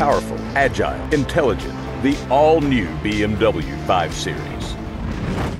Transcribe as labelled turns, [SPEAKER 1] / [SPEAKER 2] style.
[SPEAKER 1] powerful, agile, intelligent, the all-new BMW 5 Series.